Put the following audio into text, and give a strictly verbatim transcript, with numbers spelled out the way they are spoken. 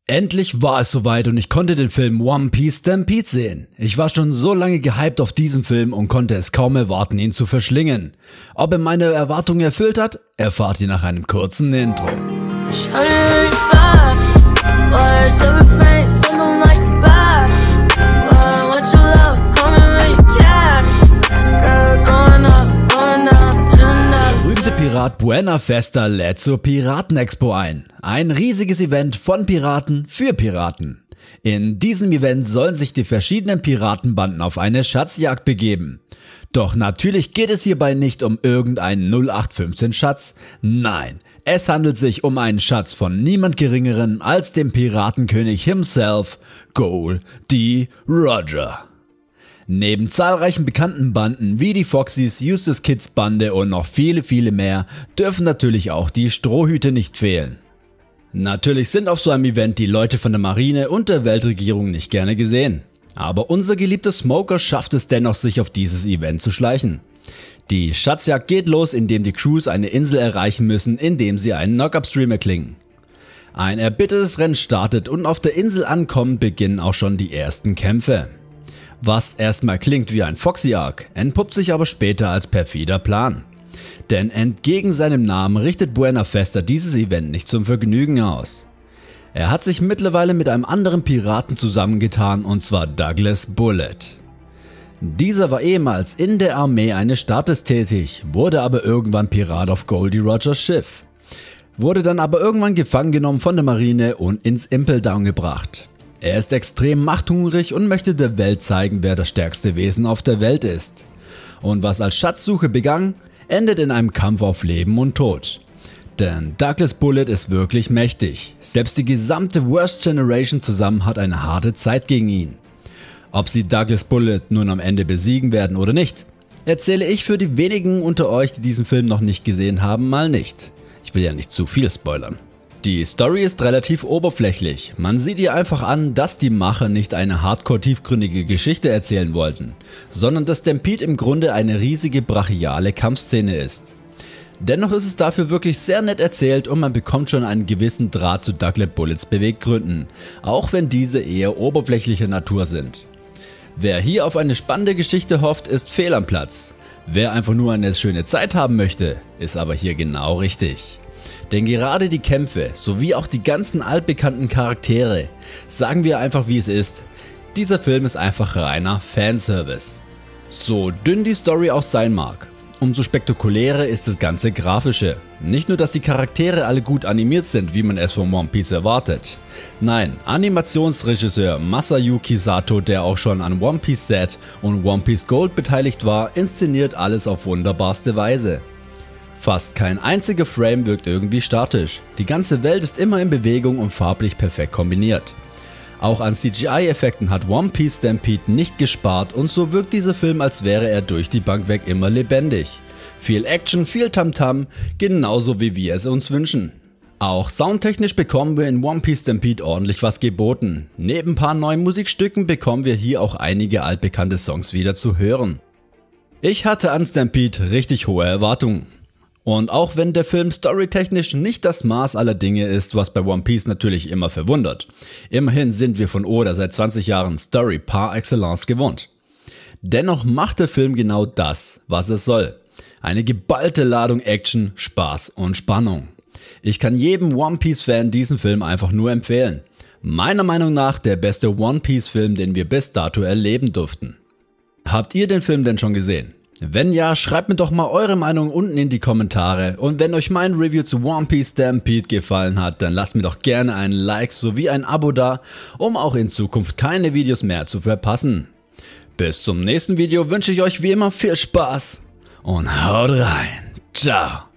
Endlich war es soweit und ich konnte den Film One Piece Stampede sehen. Ich war schon so lange gehypt auf diesen Film und konnte es kaum erwarten, ihn zu verschlingen. Ob er meine Erwartungen erfüllt hat, erfahrt ihr nach einem kurzen Intro. Pirat Buena Festa lädt zur Piraten-Expo ein. Ein riesiges Event von Piraten für Piraten. In diesem Event sollen sich die verschiedenen Piratenbanden auf eine Schatzjagd begeben. Doch natürlich geht es hierbei nicht um irgendeinen null acht fünfzehn Schatz. Nein, es handelt sich um einen Schatz von niemand geringeren als dem Piratenkönig himself, Gol D. Roger. Neben zahlreichen bekannten Banden wie die Foxys, Eustace Kids Bande und noch viele viele mehr dürfen natürlich auch die Strohhüte nicht fehlen. Natürlich sind auf so einem Event die Leute von der Marine und der Weltregierung nicht gerne gesehen. Aber unser geliebter Smoker schafft es dennoch, sich auf dieses Event zu schleichen. Die Schatzjagd geht los, indem die Crews eine Insel erreichen müssen, indem sie einen Knock-Up-Stream erklingen. Ein erbittertes Rennen startet und auf der Insel ankommen beginnen auch schon die ersten Kämpfe. Was erstmal klingt wie ein Foxy-Arc, entpuppt sich aber später als perfider Plan. Denn entgegen seinem Namen richtet Buena Festa dieses Event nicht zum Vergnügen aus. Er hat sich mittlerweile mit einem anderen Piraten zusammengetan, und zwar Douglas Bullet. Dieser war ehemals in der Armee eines Staates tätig, wurde aber irgendwann Pirat auf Gol D. Rogers Schiff. Wurde dann aber irgendwann gefangen genommen von der Marine und ins Impel Down gebracht. Er ist extrem machthungrig und möchte der Welt zeigen, wer das stärkste Wesen auf der Welt ist. Und was als Schatzsuche begann, endet in einem Kampf auf Leben und Tod. Denn Douglas Bullet ist wirklich mächtig. Selbst die gesamte Worst Generation zusammen hat eine harte Zeit gegen ihn. Ob sie Douglas Bullet nun am Ende besiegen werden oder nicht, erzähle ich für die wenigen unter euch, die diesen Film noch nicht gesehen haben, mal nicht. Ich will ja nicht zu viel spoilern. Die Story ist relativ oberflächlich. Man sieht ihr einfach an, dass die Macher nicht eine hardcore tiefgründige Geschichte erzählen wollten, sondern dass Stampede im Grunde eine riesige brachiale Kampfszene ist. Dennoch ist es dafür wirklich sehr nett erzählt und man bekommt schon einen gewissen Draht zu Douglas Bullets Beweggründen, auch wenn diese eher oberflächlicher Natur sind. Wer hier auf eine spannende Geschichte hofft, ist fehl am Platz. Wer einfach nur eine schöne Zeit haben möchte, ist aber hier genau richtig. Denn gerade die Kämpfe sowie auch die ganzen altbekannten Charaktere, sagen wir einfach wie es ist, dieser Film ist einfach reiner Fanservice. So dünn die Story auch sein mag, umso spektakulärer ist das ganze Grafische. Nicht nur, dass die Charaktere alle gut animiert sind, wie man es von One Piece erwartet. Nein, Animationsregisseur Masayuki Sato, der auch schon an One Piece Z und One Piece Gold beteiligt war, inszeniert alles auf wunderbarste Weise. Fast kein einziger Frame wirkt irgendwie statisch, die ganze Welt ist immer in Bewegung und farblich perfekt kombiniert. Auch an C G I-Effekten hat One Piece Stampede nicht gespart und so wirkt dieser Film, als wäre er durch die Bank weg immer lebendig. Viel Action, viel Tamtam, genauso wie wir es uns wünschen. Auch soundtechnisch bekommen wir in One Piece Stampede ordentlich was geboten. Neben ein paar neuen Musikstücken bekommen wir hier auch einige altbekannte Songs wieder zu hören. Ich hatte an Stampede richtig hohe Erwartungen. Und auch wenn der Film storytechnisch nicht das Maß aller Dinge ist, was bei One Piece natürlich immer verwundert, immerhin sind wir von Oda seit zwanzig Jahren Story par excellence gewohnt. Dennoch macht der Film genau das, was es soll. Eine geballte Ladung Action, Spaß und Spannung. Ich kann jedem One Piece Fan diesen Film einfach nur empfehlen. Meiner Meinung nach der beste One Piece Film, den wir bis dato erleben durften. Habt ihr den Film denn schon gesehen? Wenn ja, schreibt mir doch mal eure Meinung unten in die Kommentare und wenn euch mein Review zu One Piece Stampede gefallen hat, dann lasst mir doch gerne ein Like sowie ein Abo da, um auch in Zukunft keine Videos mehr zu verpassen. Bis zum nächsten Video wünsche ich euch wie immer viel Spaß und haut rein. Ciao.